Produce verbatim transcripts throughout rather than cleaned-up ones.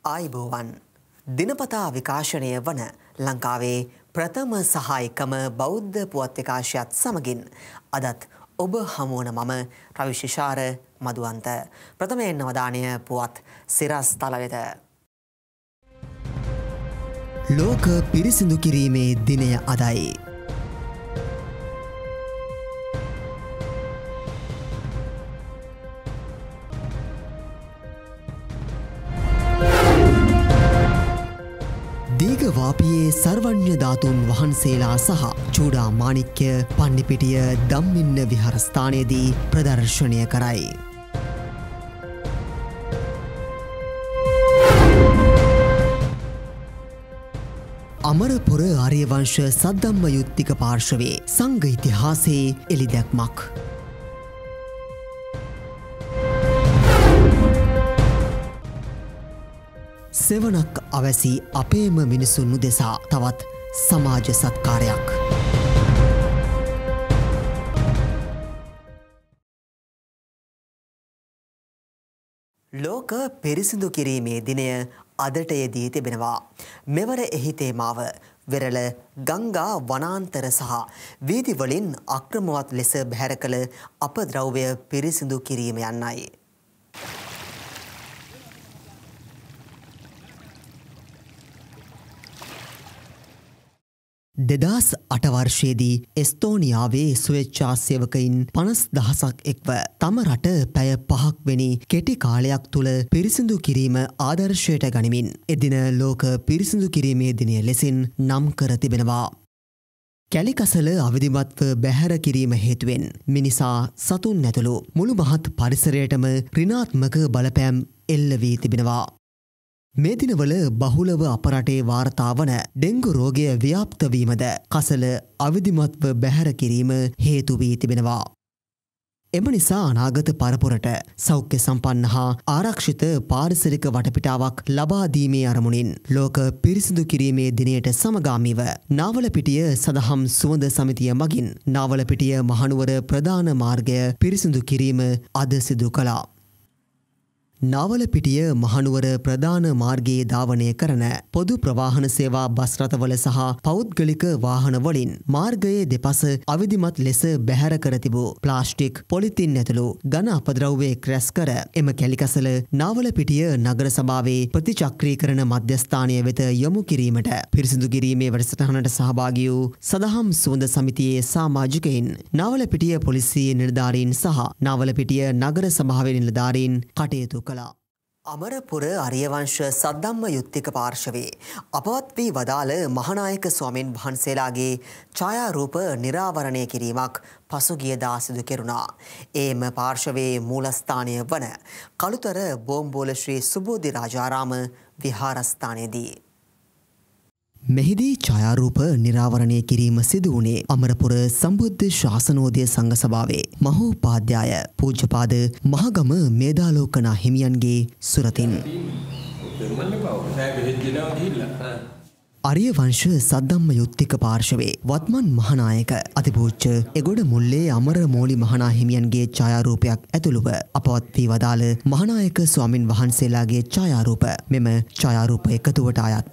ආයිබෝවන් දිනපතා විකාශනය වන ලංකාවේ ප්‍රථම සහ එකම බෞද්ධ පුවත් විකාශයත් සමගින් අදත් ඔබ හමුවන මම රවිශිෂාර මදුවන්ත ප්‍රථමයෙන් අවධානය පුවත් සිරස් තල වෙත. ලෝක පිරිසිදු කිරීමේ දිනය අදයි. දීඝවාපියේ සර්වඥ ධාතුන් වහන්සේලා සහ චූඩා මාණික්‍ය පන්නිපිටිය ධම්මින්න විහාරස්ථානයේදී ප්‍රදර්ශනය කරයි. අමරපුර ආර්යවංශ සද්ධම්ම යුත්තික පාර්ශවයේ සංඝ ඉතිහාසයේ එළිදැක්මක්. සෙවණක් අවැසි අපේම මිනිසුන් උදෙසා තවත් සමාජ සත්කාරයක්. ලෝක පිරිසිදු කිරීමේ දිනය අදට යෙදී තිබෙනවා. මෙවර එහි තේමාව වෙරළ ගංගා වනාන්තර සහ වීදිවලින් අක්‍රමවත් ලෙස බැහැර කළ අපද්‍රව්‍ය පිරිසිදු කිරීම යන්නයි. දෙදහස් අට වර්ෂයේදී එස්තෝනියාවේ ස්වේච්ඡා සේවකයින් පනස් දහසක් එක්ව තම රට පැය පහක් වැනි කෙටි කාලයක් තුළ පිරිසිදු කිරීම ආදර්ශයට ගනිමින් එදින ලෝක පිරිසිදු කිරීමේ දිනය ලෙසින් නම් කර තිබෙනවා. කැලිකසල අවිධිමත්ව බැහැර කිරීම හේතුවෙන් මිනිසා සතුන් ඇතුළු මුළු මහත් පරිසරයටම ඍණාත්මක බලපෑම් එල්ල වී තිබෙනවා. මේ දිනවල බහුලව අප රටේ වාර්තා වන ඩෙංගු රෝගය ව්‍යාප්ත වීමද කසල අවිධිමත්ව බැහැර කිරීම හේතු වී තිබෙනවා. එම නිසා අනාගත පරපුරට සෞඛ්‍ය සම්පන්න හා ආරක්ෂිත පාරිසරික වටපිටාවක් ලබා දීමේ අරමුණින් ලෝක පිරිසිදු කිරීමේ දිනයට සමගාමීව නාවලපිටිය සදහම් සුවඳ සමිතිය මගින් නාවලපිටිය මහනුවර ප්‍රධාන මාර්ගය පිරිසිදු කිරීම අද සිදු කළා. නාවලපිටිය මහනුවර ප්‍රධාන මාර්ගයේ ධාවනය කරන පොදු ප්‍රවාහන සේවා බස් රථවල සහ පෞද්ගලික වාහන වලින් මාර්ගයේ දෙපස අවිධිමත් ලෙස බැහැර කර තිබූ ප්ලාස්ටික් පොලිතින් ඇතුළු ඝන අපද්‍රව්‍ය ක්‍රැස් කර එම කැලිකසල නාවලපිටිය නගර සභාවේ ප්‍රතිචක්‍රීකරණ මධ්‍යස්ථානය වෙත යොමු කිරීමට පිරිසිදු කිරීමේ වැඩසටහනට සහභාගී වූ සදහම් සුවඳ සමිතියේ සමාජිකයින් නාවලපිටිය පොලිසියේ නිලධාරීන් සහ නාවලපිටිය නගර සභාවේ නිලධාරීන් කටයුතු අමරපුර ආර්යවංශ සද්ධම්ම යුත්තික පාර්ශවයේ අපවත් වී වදාළ මහානායක ස්වාමීන් වහන්සේලාගේ ඡායාරූප නිරාවරණය කිරීමක් පසුගියදා සිදු කෙරුණා. එම පාර්ශවයේ මූලස්ථානය වන කළුතර බෝම්බෝල ශ්‍රී සුබෝධි රාජාරාම විහාරස්ථානයේදී මෙහිදී ඡායාරූප නිරාවරණය කිරීම සිදු වුණේ අමරපුර සම්බුද්ධ ශාසනෝදය සංඝ සභාවේ මහෝපාද්‍යය පූජ්‍යපාද මහගම මේධාලෝකනා හිමියන්ගේ සුරතින්. ආර්යවංශ සද්ධම්ම යුත්තික පාර්ශවයේ වත්මන් මහානායක අතිපූජ්‍ය එගොඩ මුල්ලේ අමර මෝලි මහනා හිමියන්ගේ ඡායාරූපයක් ඇතුළුව අපවත් වී වදාළ මහානායක ස්වාමින් වහන්සේලාගේ ඡායාරූප මෙම ඡායාරූප එකතුවට අයත්.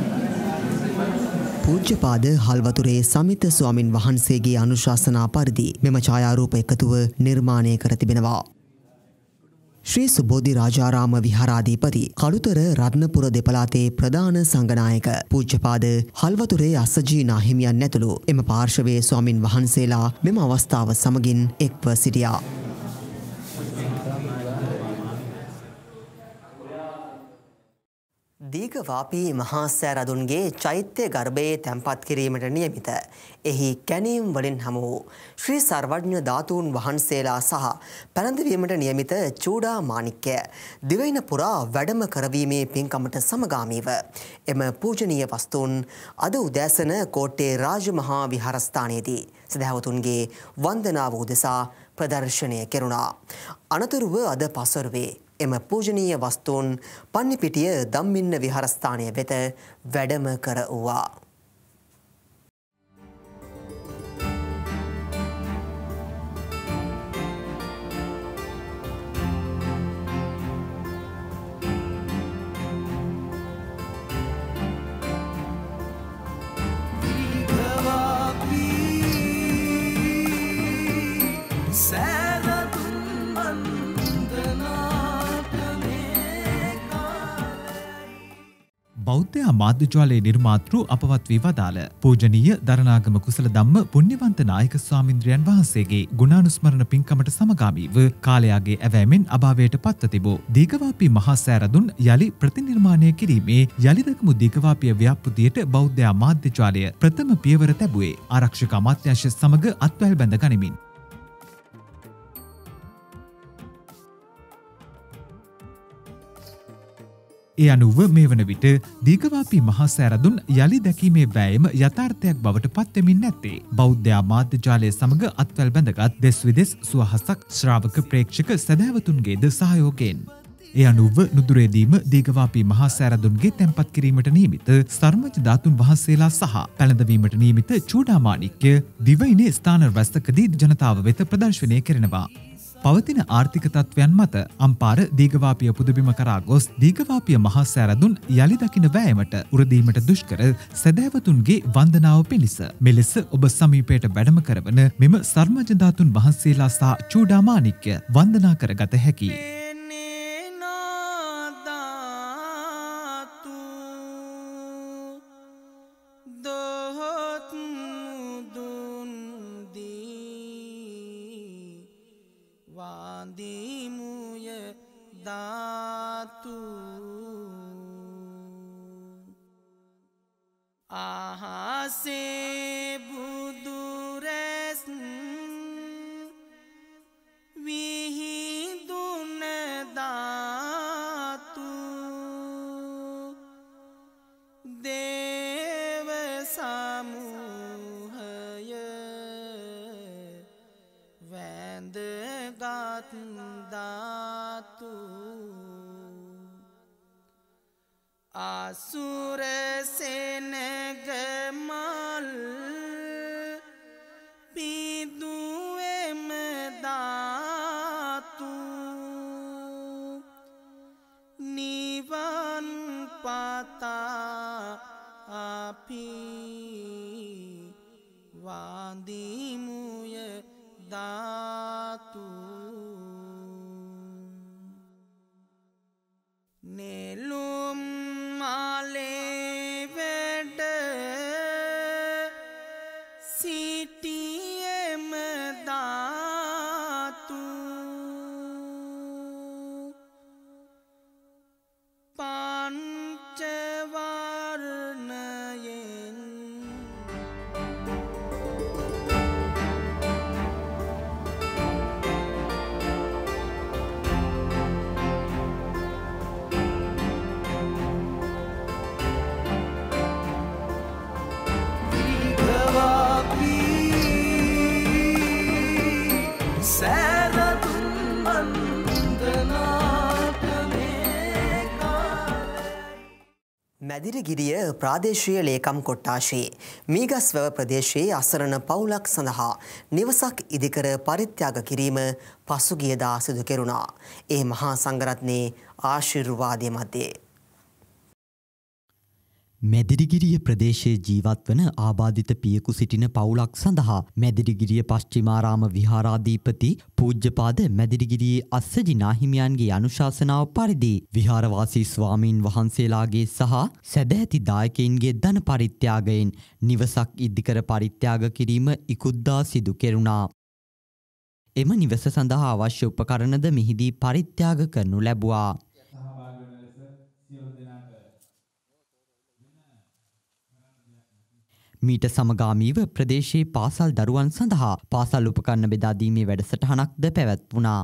පූජ්‍යපාද හල්වතුරේ සමිත ස්වාමින් වහන්සේගේ අනුශාසනා පරිදි මෙම ඡායාරූප එකතුව නිර්මාණය කර තිබෙනවා. ශ්‍රී සුබෝධි රාජාරාම විහාරාධිපති කළුතර රත්නපුර දෙපළාතේ ප්‍රධාන සංඝනායක පූජ්‍යපාද හල්වතුරේ අස්සජී නාහිමියන් ඇතුළු එම පාර්ශවයේ ස්වාමින් වහන්සේලා මෙම අවස්ථාව සමගින් එක්ව සිටියා. දීඝවාපී මහා සෑරදුන්ගේ චෛත්‍ය ගර්භයේ තැන්පත් කිරීමට නියමිත එහි කැණීම් වලින් හමු වූ ශ්‍රී සර්වඥ ධාතුන් වහන්සේලා සහ පැළඳවීමට නියමිත චූඩා මාණික්‍ය දිවයින පුරා වැඩම කරවීමේ පින්කමට සමගාමීව එම පූජනීය වස්තුන් අද උදෑසන කෝට්ටේ රාජමහා විහාරස්ථානයේදී සදහවතුන්ගේ වන්දනාව උදෙසා ප්‍රදර්ශනය කෙරුණා. අනතුරුව අද පසරුවේ එම පූජනීය වස්තුන් පන්නිපිටිය ධම්මින්න විහාරස්ථානය වෙත වැඩම කර වූවා. බෞද්ධ මාධ්‍යජාලයේ නිර්මාතෘ අපවත් වී වදාළ පූජනීය දරණාගම කුසල ධම්ම පුණ්‍යවන්ත නායක ස්වාමින්ද්‍රයන් වහන්සේගේ ගුණානුස්මරණ පින්කමට සමගාමීව කාලයාගේ ඇවෑමෙන් අභාවයට පත්ව තිබූ දීඝවාපී මහා සෑරදුන් යලි ප්‍රතිනිර්මාණය කිරීමේ යලිදකමු දීඝවාපීය ව්‍යාපෘතියට බෞද්ධ මාධ්‍යජාලය ප්‍රථම පියවර තැබුවේ ආරක්ෂක අමාත්‍යාංශය සමග අත්වැල් බැඳ ගනිමින්. ඒ අනුව මේ වන විට දීඝවාපී මහා සෑරදුන් යලි දැකීමේ වෑයම යථාර්ථයක් බවට පත්වෙමින් නැත්තේ බෞද්ධ මාධ්‍ය ජාලය සමග අත්වැල් බැඳගත් දෙස් විදෙස් සුවහසක් ශ්‍රාවක ප්‍රේක්ෂක සැදැවතුන්ගේද සහයෝගයෙන්. ඒ අනුව නුදුරේදීම දීඝවාපී මහා සෑරදුන්ගේ තැන්පත් කිරීමට නියමිත සර්මජ ධාතුන් වහන්සේලා සහ පැළඳවීමට නියමිත චූඩාමාණික්‍ය දිවයිනේ ස්ථාන රැසකදී ජනතාව වෙත ප්‍රදර්ශනය කරනවා. පවතින ආර්ථික තත්ත්වයන් මත අම්පාර දීඝවාපිය පුදබිම කරා ගොස් දීඝවාපිය මහා සෑරදුන් යලි දකින වෑයමට උරදීමට දුෂ්කර සැදැවතුන්ගේ වන්දනාව පිණිස මෙලෙස ඔබ සමීපයට වැඩම කරවන මෙම සර්මජ ධාතුන් වහන්සේලා සහ චූඩාමාණික්‍ය වන්දනා කරගත හැකියි. आसुर सेनग मल पीदुए मदातु निवन पाता आपी वादी मुय दातु नेलुम माले वेड सीटी मदातु पांचवार्णयेन මැදිරිගිරිය ප්‍රාදේශීය ලේකම් කොට්ටාශයේ මීගස්වැව ප්‍රදේශයේ අසරණ පවුලක් සඳහා නිවසක් ඉදිකර පරිත්‍යාග කිරීම පසුගියදා සිදු කෙරුණා. ඒ මහා සංඝරත්නයේ ආශිර්වාදය මැදේ. මැදිරිගිරිය ප්‍රදේශයේ ජීවත් වන ආබාධිත පියෙකු සිටින පවුලක් සඳහා මැදිරිගිරිය පශ්චිමාරාම විහාරාධිපති පූජ්‍යපාද මැදිරිගිරියේ අස්සජි නාහිමියන්ගේ අනුශාසනාව පරිදි විහාරවාසී ස්වාමීන් වහන්සේලාගේ සහ සැදැහැති දායකයින්ගේ ධන පරිත්‍යාගයෙන් නිවසක් ඉදිකර පරිත්‍යාග කිරීම ඉකුද්දා සිදු කෙරුණා. එම නිවස සඳහා අවශ්‍ය උපකරණද මෙහිදී පරිත්‍යාග කරනු ලැබුවා. මීට සමගාමීව ප්‍රදේශයේ පාසල් දරුවන් සඳහා පාසල් උපකරණ බෙදා දීමේ වැඩසටහනක්ද පැවැත්වුණා.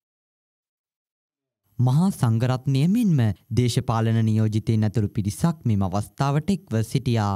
මහා සංඝරත්නය මෙන්ම දේශපාලන නියෝජිතයින් ඇතුළු පිරිසක් මෙම අවස්ථාවට එක්ව සිටියා.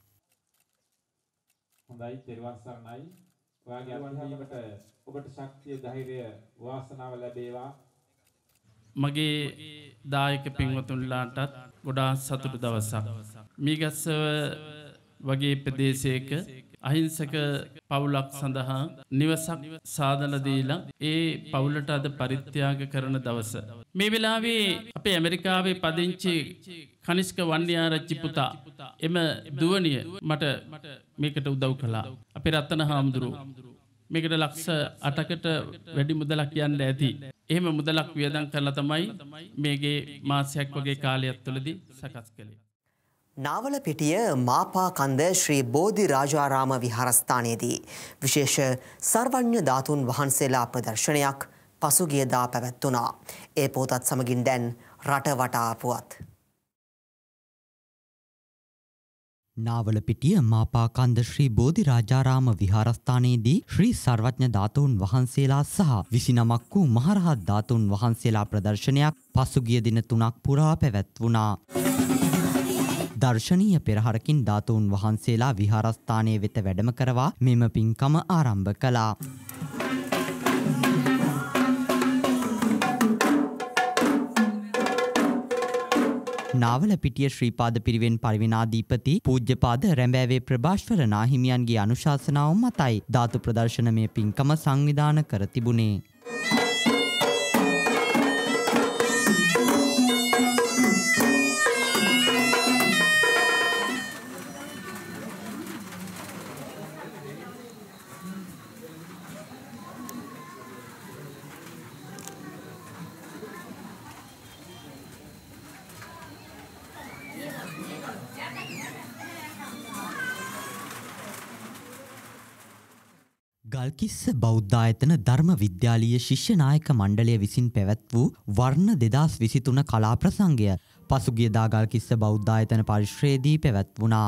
හොඳයි, තෙරුවන් සරණයි. ඔයාගේ අත්දැකීමට ඔබට ශක්තිය, ධෛර්යය, වාසනාව ලැබේවා. මගේ දායක පින්වතුන්ලාටත් ගොඩාක් සතුටු දවසක්. මීගස්සව වගේ ප්‍රදේශයක අහිංසක පවුලක් සඳහා නිවසක් සාදලා දීලා ඒ පවුලට අද පරිත්‍යාග කරන දවස. මේ වෙලාවේ අපේ ඇමරිකාවේ පදිංචි කනිෂ්ක වන්නියාරච්චි පුතා එම දුවනිය මට මේකට උදව් කළා. අපේ රත්න හාමුදුරුවෝ මේකට ලක්ෂ අටකට වැඩි මුදලක් කියන්න ඇති. එහෙම මුදලක් වියදම් කරලා තමයි මේගේ මාසයක් වගේ කාලයක් තුළදී සකස් කළේ. නාවලපිටිය මාපා කන්ද ශ්‍රී බෝධි රාජාරාම විහාරස්ථානයේදී විශේෂ සර්වඥ ධාතුන් වහන්සේලා ප්‍රදර්ශනයක් පසුගියදා පැවැත්වුණා. ඒ පොතත් සමගින් දැන් රට වටා පුවත්. නාවලපිටිය මාපාකන්ද ශ්‍රී බෝධි රාජාරාම විහාරස්ථානයේදී ශ්‍රී සර්වඥ ධාතුන් වහන්සේලා සහ විසිනමක් වූ මහරහත් ධාතුන් වහන්සේලා ප්‍රදර්ශනයක් පසුගිය දින තුනක් පුරා පැවැත්වුණා. දර්ශනීය පෙරහරකින් ධාතුන් වහන්සේලා විහාරස්ථානයේ වෙත වැඩම කරවා මෙම පින්කම ආරම්භ කළා. නාවලපිටිය ශ්‍රීපාද පිරිවෙන් පරිවිනාධිපති පූජ්‍යපාද රැඹෑවේ ප්‍රභාෂ්වර නාහිමියන්ගේ අනුශාසනාව මතයි ධාතු ප්‍රදර්ශනමය පින්කම සංවිධාන කර තිබුණේ. ගල්කිස්ස බෞද්ධායතන ධර්ම විද්‍යාලීය ශිෂ්‍ය නායක මණ්ඩලය විසින් පැවැත් වූ වර්ණ දෙදස් විසිතුන කලා ප්‍රසංගය පසුගියදා ගල්කිස්ස බෞද්ධායතන පරිශ්‍රයේදී පැවැත්වුණා.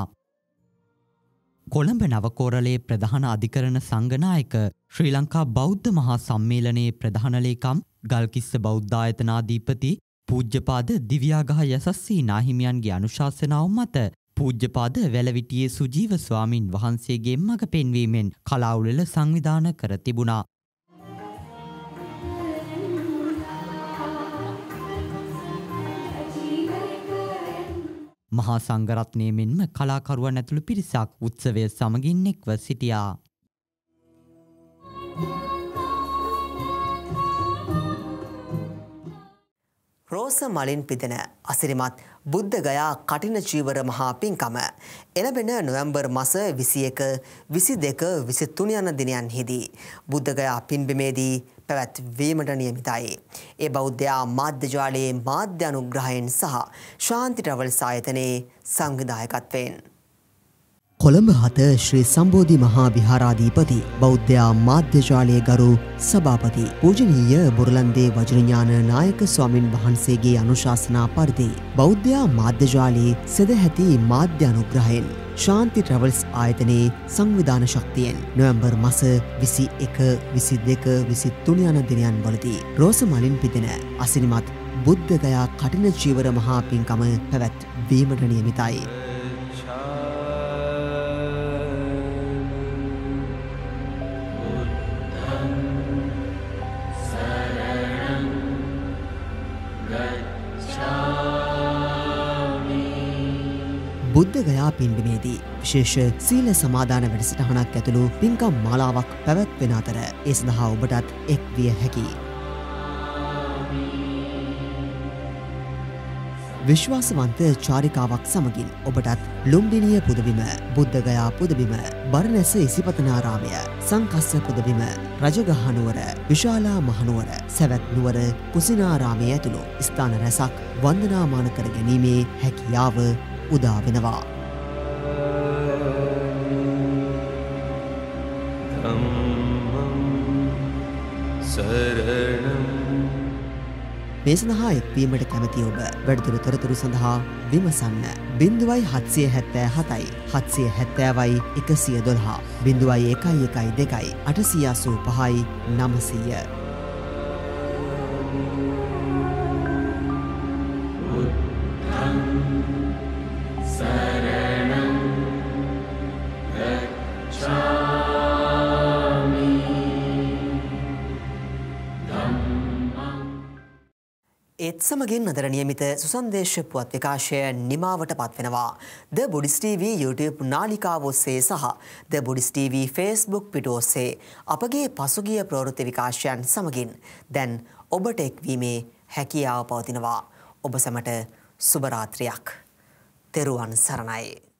කොළඹ නවකෝරළේ ප්‍රධාන අධිකරණ සංඝනායක ශ්‍රී ලංකා බෞද්ධ මහා සම්මේලනයේ ප්‍රධාන ලේකම් ගල්කිස්ස බෞද්ධායතනාධිපති පූජ්‍යපාද දිව්‍යාගහ යසස්සී නාහිමියන්ගේ අනුශාසනාව මත පූජ්‍යපාද වැලවිටියේ සුජීව ස්වාමින් වහන්සේගේ මඟ පෙන්වීමෙන් කලාඋළෙල සංවිධාන කර තිබුණා. මහා සංඝරත්නය මෙන්ම කලාකරුවන් ඇතුළු පිරිසක් උත්සවය සමගින් එක්ව සිටියා. රෝස මලින් පිදෙන අසිරිමත් බුද්ධ ගයා කටින චීවර මහා පින්කම එළඹෙන නොවැම්බර් මාස විසි එක විසි දෙක විසි තුන යන දිනයන්හිදී බුද්ධ ගයා පින්බිමේදී පැවැත්වීමට නියමිතයි. ඒ බෞද්ධ මාධ්‍ය ජාලයේ මාධ්‍ය අනුග්‍රහයෙන් සහ ශාන්ති ට්‍රැවල්ස් ආයතනයේ සංවිධායකත්වයෙන් කොළඹ හත ශ්‍රී සම්බෝධි මහා විහාරාධිපති බෞද්ධ මාධ්‍ය ජාලයේ ගරු සභාපති පූජනීය බොරලන්දේ වජිරඥාන නායක ස්වාමින් වහන්සේගේ අනුශාසනා පරිදි බෞද්ධ මාධ්‍ය ජාලයේ සදැහැති මාධ්‍ය අනුග්‍රහයෙන් ශාන්ති ට්‍රැවල්ස් ආයතනයේ සංවිධාන ශක්තියෙන් නොවැම්බර් මාස විසි එක විසි දෙක විසි තුන යන දිනයන් වලදී රෝස මලින් පිදෙන අසිරිමත් බුද්ධ ගයා කටින චීවර මහා පින්කම පැවැත්වීමට නියමිතයි. බුද්ධ ගයා පින්බිමේදී විශේෂ සීල සමාදාන වැඩසටහනක් ඇතුළු පින්කම් මාලාවක් පැවැත්වෙන අතර ඒ සඳහා ඔබටත් එක් විය හැකියි. විශ්වාසවන්ත චාරිකාවක් සමගින් ඔබටත් ලුම්බිනිය පුදබිම, බුද්ධ ගයා පුදබිම, බරණැස ඉසිපතනාරාමය, සංකස්ස පුදබිම, රජගහනුවර, විශාලා මහනුවර, සැවැත් නුවර, කුසිනාරාමය ඇතුළු ස්ථාන රැසක් වන්දනාමාන කර ගැනීමේ හැකියාව උදා වෙනවා. මේ සඳහා එක්වීමට කැමති ඔබ වැඩිදුර තොරතුරු සඳහා විමසන්න බිංදුවයි හත්සිය හැත්තෑ හතයි හත්සිය හැත්තෑවයි එකසිය දොළහ බිංදුවයි එකයි එකයි දෙකයි අටසිය අසූ පහයි නවසිය. ඒත් සමගින් අදර නියමිත සුසන්දේශ පුවත් විකාශය නිමාවට පත්වෙනවා. ද බුඩිස් ටීවී YouTube නාලිකාව ඔස්සේ සහ ද බුඩිස් ටීවී Facebook පිටුව ඔස්සේ අපගේ පසුගිය ප්‍රවෘත්ති විකාශයන් සමගින් දැන් ඔබට එක්වීමේ හැකියාව පවතිනවා. ඔබ සැමට සුබ රාත්‍රියක්. තෙරුවන් සරණයි.